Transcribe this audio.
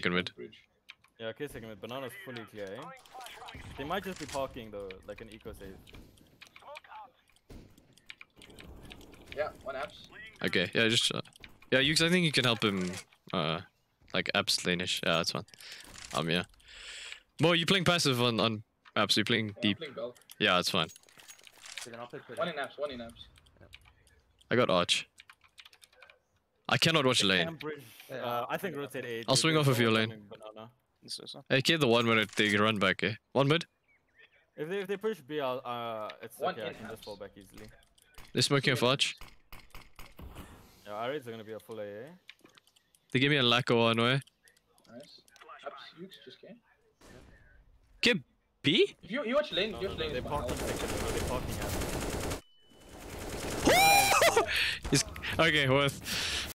second mid. Bridge. Yeah, okay, second mid. Banana's fully clear, eh? They might just be parking though, like an eco save. Yeah, one apps. Okay, yeah, just yeah, I think you can help him like apps lane-ish. Yeah, that's fine. Yeah. Mo, you playing passive on apps, you playing Yeah, deep. I'm playing bulk. Yeah, that's fine. Okay, then I'll play Twitter. One in apps, one in apps. I got arch. I cannot watch They lane. can bridge. Yeah, I think rotate 8. I'll swing off of your lane. Banana. Hey, kill the one when they run back, eh? One mid. If they push B, it's One okay. I in can just apps. fall back easily. They're smoking off arch. Yeah, our raids are gonna be a full AA. They give me a lack of one way. Nice. Apps, you just came. Get B? If you watch lane, No, if you watch lane, they it's parked on fine. second. They parking at. Okay, worth.